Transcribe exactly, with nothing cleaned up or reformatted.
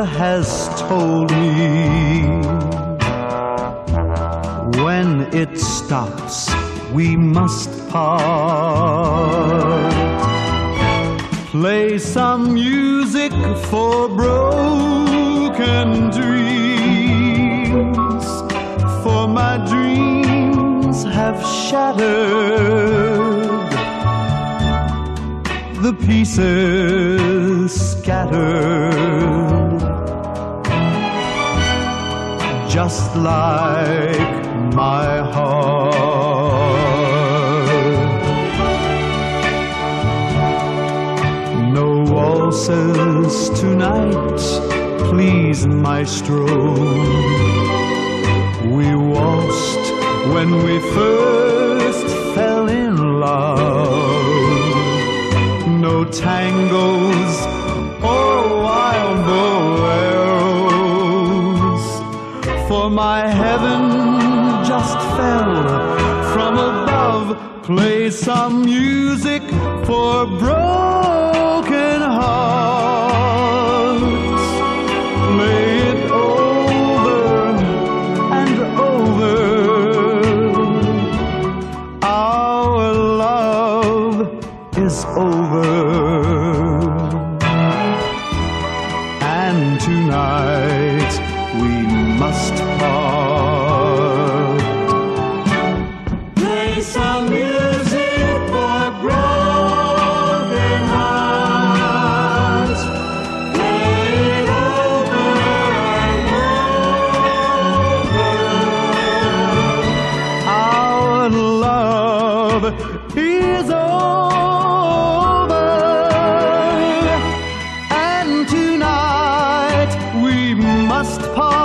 has told me when it stops we must part. Play some music for broken dreams, for my dreams have shattered, the pieces scattered, just like my heart. No waltzes tonight, please, maestro. We waltzed when we first fell in love. No tangos or wild boleros, for my heaven just fell from above. Play some music for broken hearts. Play it over and over. Our love is over, and tonight we must part. Play some music for broken hearts. Play it over and over. Our love is over, and tonight we must part.